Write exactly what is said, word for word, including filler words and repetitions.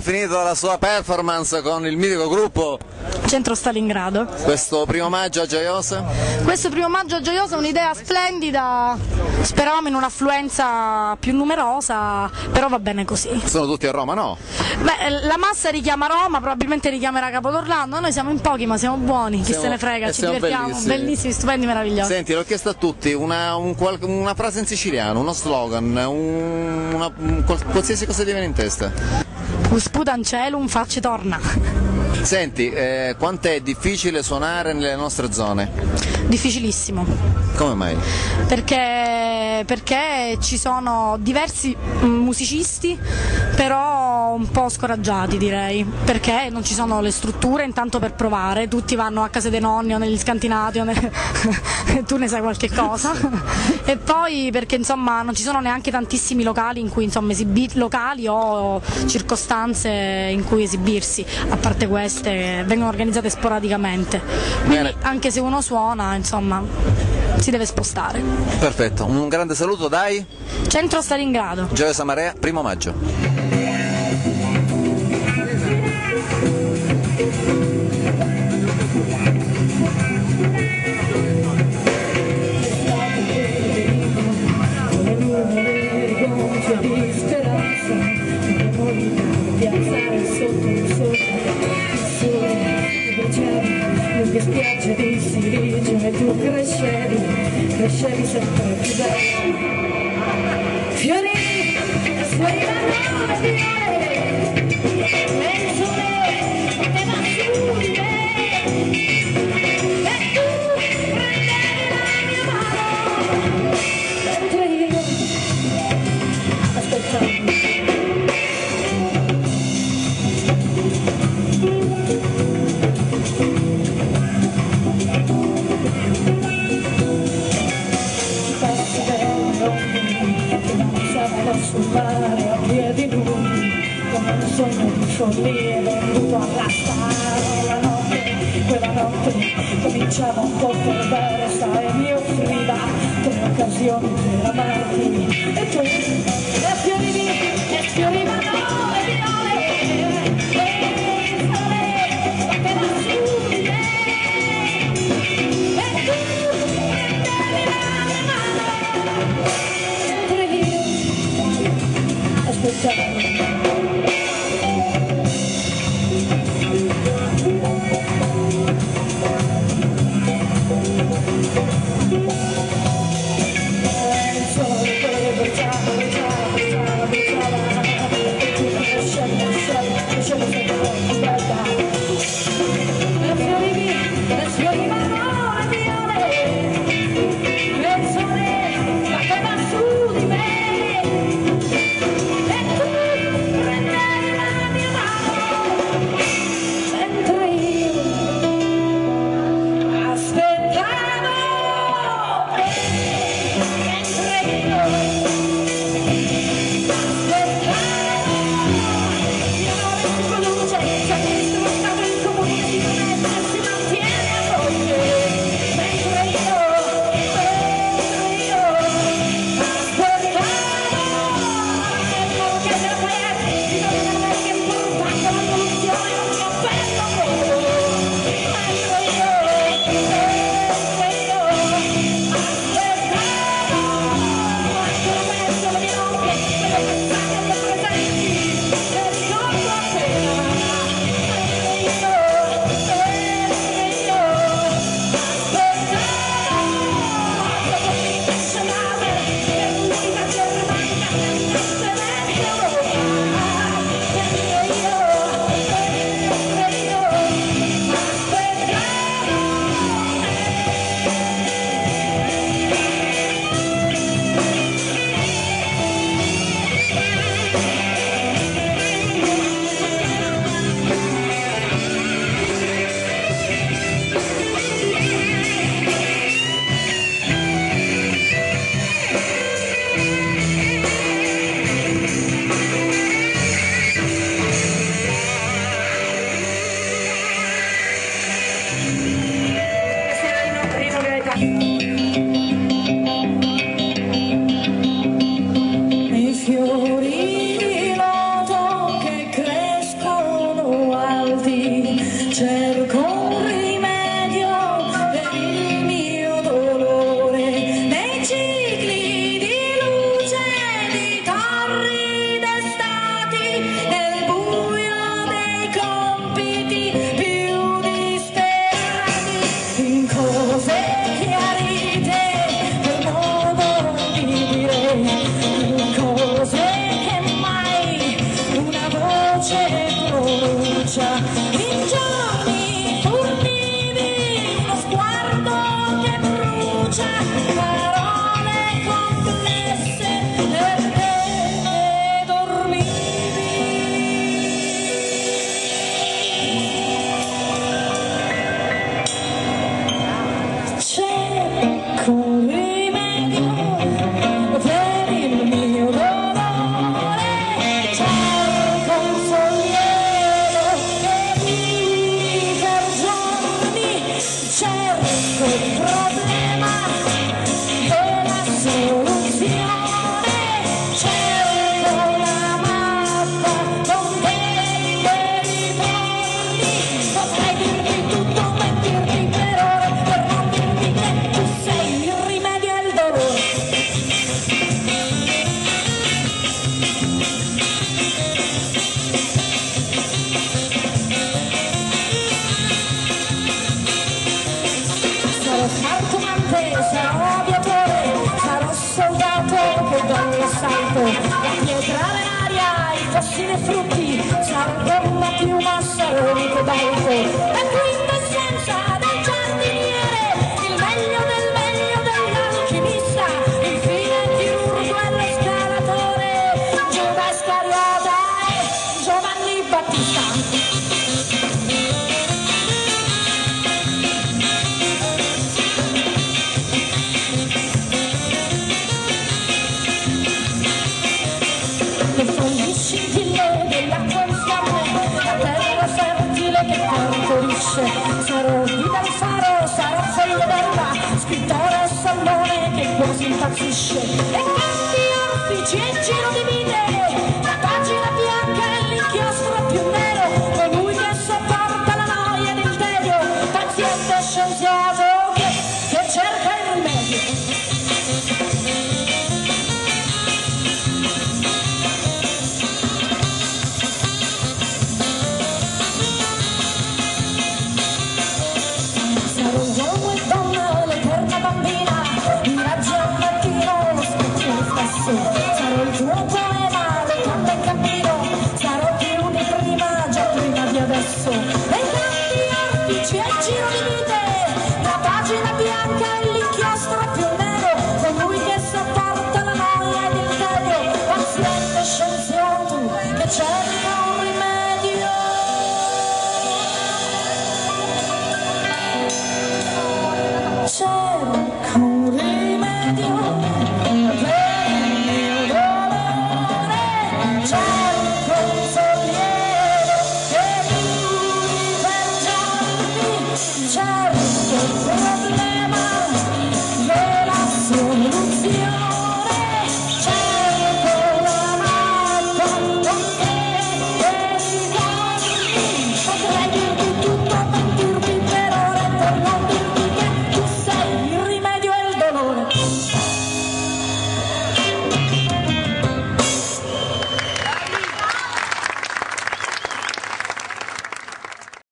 Finito la sua performance con il mitico gruppo Centro Stalingrado. Questo primo maggio a Gioiosa? Questo primo maggio a Gioiosa è un'idea splendida, speravamo in un'affluenza più numerosa, però va bene così. Sono tutti a Roma, no? Beh, la massa richiama Roma, probabilmente richiamerà Capodorlando, noi siamo in pochi ma siamo buoni, chi siamo, se ne frega, ci divertiamo, bellissimi. bellissimi, stupendi, meravigliosi. Senti, l'ho chiesto a tutti, una, un, una frase in siciliano, uno slogan, un, una, un, qualsiasi cosa ti viene in testa. Sputan celum, facci torna. Senti, eh, quanto è difficile suonare nelle nostre zone? Difficilissimo. Come mai? Perché, perché ci sono diversi musicisti, però un po' scoraggiati direi, perché non ci sono le strutture intanto per provare, tutti vanno a casa dei nonni o negli scantinati o ne... tu ne sai qualche cosa, e poi perché insomma non ci sono neanche tantissimi locali in cui insomma esibi... locali o circostanze in cui esibirsi, a parte queste vengono organizzate sporadicamente, quindi Bene. Anche se uno suona insomma si deve spostare. Perfetto, un grande saluto dai Centro Stalingrado. Gioiosa Marea, primo maggio. Mi spiace di Sirigia e tu crescevi, crescevi sempre più bello. Fiori, fiorivano le viole, e il sole batteva su di me, e tu prendevi la mia mano, mentre io aspettavo. Sul mare a piedi nudi, come un sogno di follia venuto a arrastare la notte. Quella notte cominciava un po' per bere, sai, mi offriva tre occasioni per amarti, e tu e fiorivi, e fiorivano le viole, e il sole batteva su di me, e tu prendevi la mia mano, mentre io aspettavo. Il sole che bruciava, bruciava, bruciava, parole complesse perché dormivi. Cerco un rimedio per il mio dolore, cerco un sollievo che duri per giorni, cerco il problema della soluzione, cerco la mappa con dei ritorni, potrei dirti tutto, mentirti per ore, per non dirti che tu sei il rimedio al dolore. Sarò cartomante, sarò aviatore, sarò soldato che dall'assalto la pietra nell'aria, i fossili frutti, sarò gomma piuma, sarò un cobalto, la quintessenza del giardiniere, il meglio del meglio dell'alchimista, infine il chirurgo e lo scalatore, Giuda Iscariota e Giovanni Battista. Le foglie scintille dell'acqua in fiamme, la terra fertile che partorisce, sarò vita al faro, sarò foglia d'erba, scrittore e salmone che quasi impazzisce, e canti orfici e giro di vite, la pagina bianca e l'inchiostro più nero, colui che sopporta la noia ed il tedio, paziente scienziato che, che cerca il rimedio. Sarò uomo e donna, l'eterna bambina, i raggi al mattino, lo specchio riflesso, sarò il tuo poema, le gambe in cammino, sarò più di prima, già prima di adesso, e tanti orfici e giro di vite, la pagina bianca e l'inchiostro più nero, colui che sopporta la noia ed il tedio, paziente scienziato che cerca un rimedio. Cerco un rimedio per il mio dolore, cerco un sollievo che duri per giorni, cerco il problema della soluzione, cerco la mappa con te e ritorni, potrei dirti tutto, mentirti per ore, per non dirti che tu sei il rimedio al dolore.